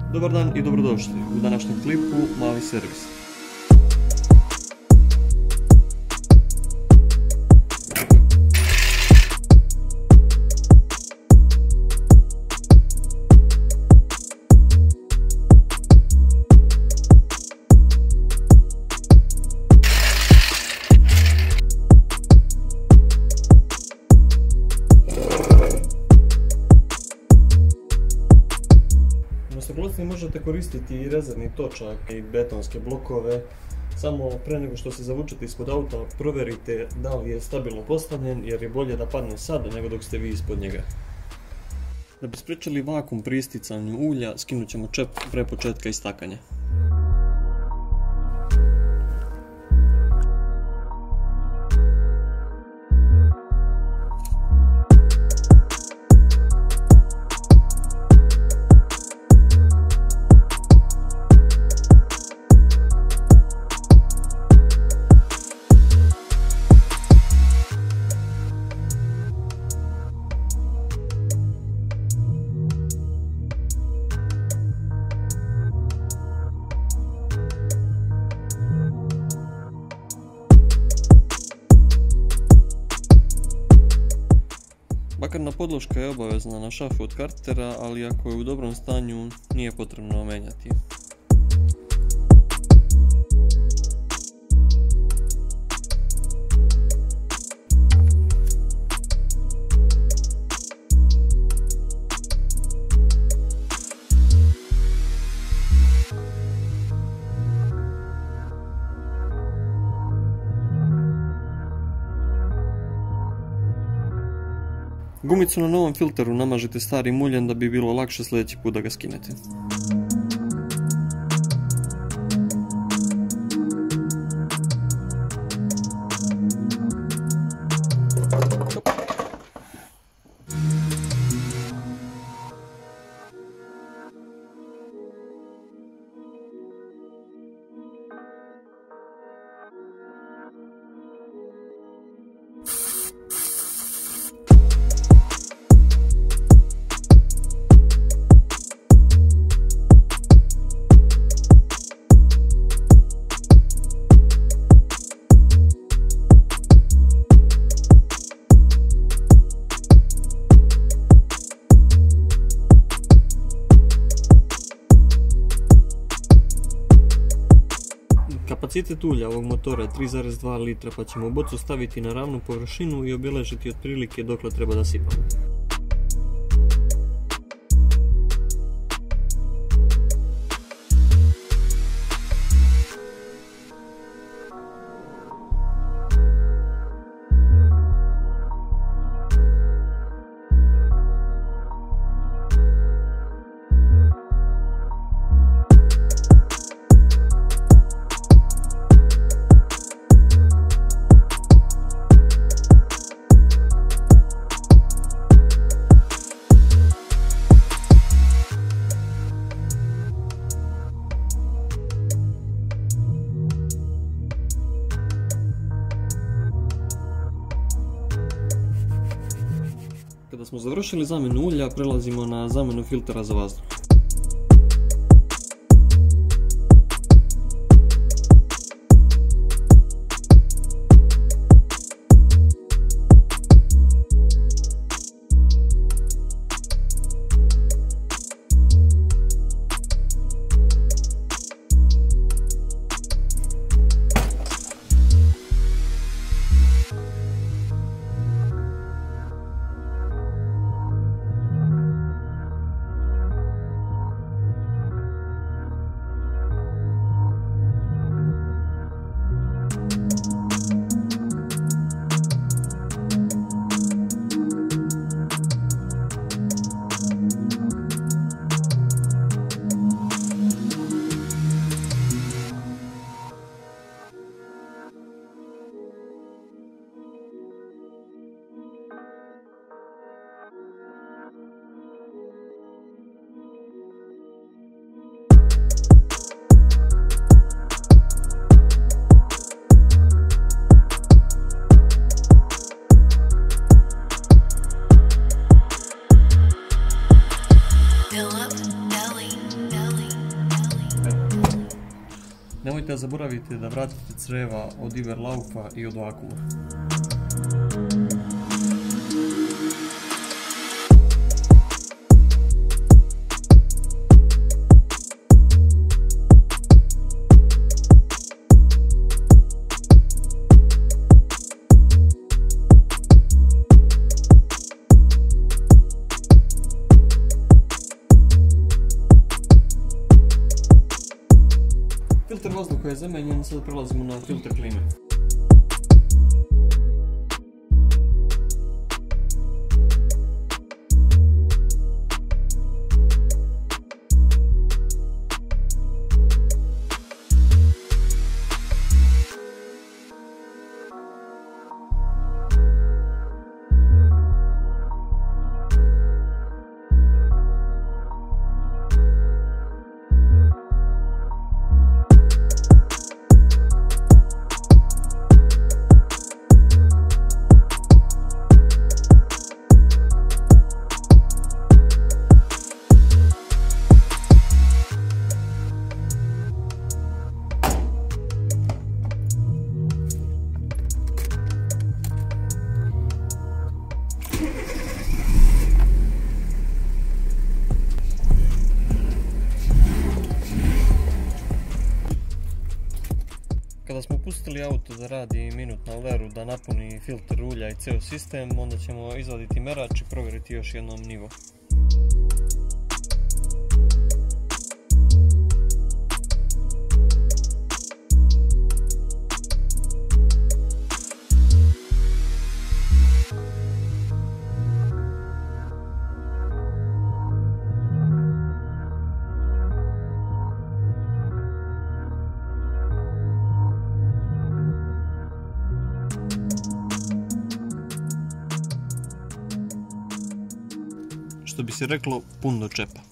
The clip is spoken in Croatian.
Dobar dan i dobrodošli u današnjem klipu Mali servis. Umjesto klocni možete koristiti i rezervni točak i betonske blokove. Samo pre nego što se zavučete ispod auta provjerite da li je stabilno postavljen, jer je bolje da padne sad nego dok ste vi ispod njega. Da bi spriječili vakum pri isticanju ulja, skinut ćemo čep pre početka istakanja. Bakarna podloška je obavezna na šafu od kartera, ali ako je u dobrom stanju nije potrebno menjati. Gumicu na novom filteru namažite starim uljem da bi bilo lakše sljedeći put da ga skinete. Kapacitet ulja ovog motora je 3,2 litra, pa ćemo bocu staviti na ravnu površinu i obilježiti otprilike dokle treba da sipamo. Kada smo završili zamjenu ulja, prelazimo na zamjenu filtera za vazduh. Nemojte da zaboravite da vratite creva od Iverlaufa i od vakuma. Filter vazduha je zamenjen, sad prelazimo na filter klime. Kada smo pustili auto da radi minut na leru da napuni filter ulja i ceo sistem, onda ćemo izvaditi merač i provjeriti još jednom nivo. Što bi se reklo, pun do čepa.